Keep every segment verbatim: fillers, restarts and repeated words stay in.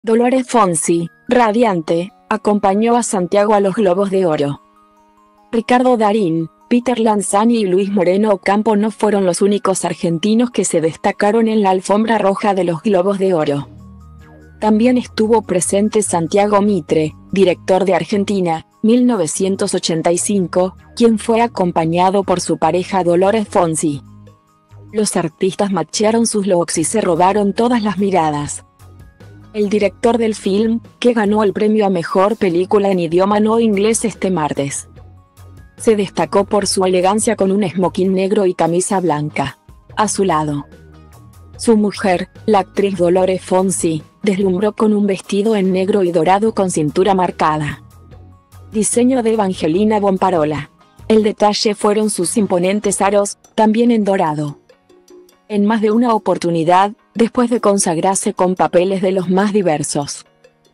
Dolores Fonsi, radiante, acompañó a Santiago a los Globos de Oro. Ricardo Darín, Peter Lanzani y Luis Moreno Ocampo no fueron los únicos argentinos que se destacaron en la alfombra roja de los Globos de Oro. También estuvo presente Santiago Mitre, director de Argentina, mil novecientos ochenta y cinco, quien fue acompañado por su pareja Dolores Fonsi. Los artistas machearon sus looks y se robaron todas las miradas. El director del film, que ganó el premio a Mejor Película en Idioma No Inglés este martes, se destacó por su elegancia con un smoking negro y camisa blanca. A su lado, su mujer, la actriz Dolores Fonsi, deslumbró con un vestido en negro y dorado con cintura marcada. Diseño de Evangelina Bonparola. El detalle fueron sus imponentes aros, también en dorado. En más de una oportunidad, después de consagrarse con papeles de los más diversos,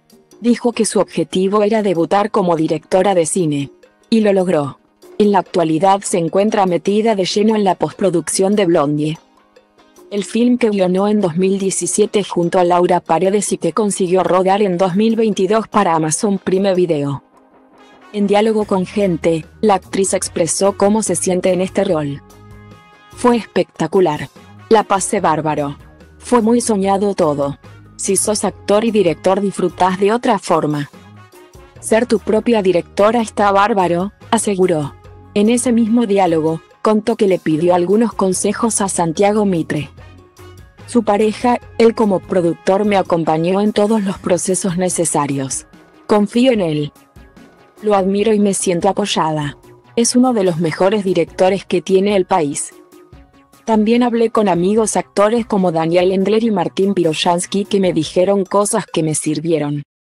dijo que su objetivo era debutar como directora de cine. Y lo logró. En la actualidad se encuentra metida de lleno en la postproducción de Blondie, el film que guionó en dos mil diecisiete junto a Laura Paredes y que consiguió rodar en dos mil veintidós para Amazon Prime Video. En diálogo con Gente, la actriz expresó cómo se siente en este rol. Fue espectacular. La pasé bárbaro. Fue muy soñado todo. Si sos actor y director disfrutás de otra forma. Ser tu propia directora está bárbaro, aseguró. En ese mismo diálogo, contó que le pidió algunos consejos a Santiago Mitre, su pareja. Él como productor me acompañó en todos los procesos necesarios. Confío en él. Lo admiro y me siento apoyada. Es uno de los mejores directores que tiene el país. También hablé con amigos actores como Daniel Endler y Martín Piroyansky que me dijeron cosas que me sirvieron.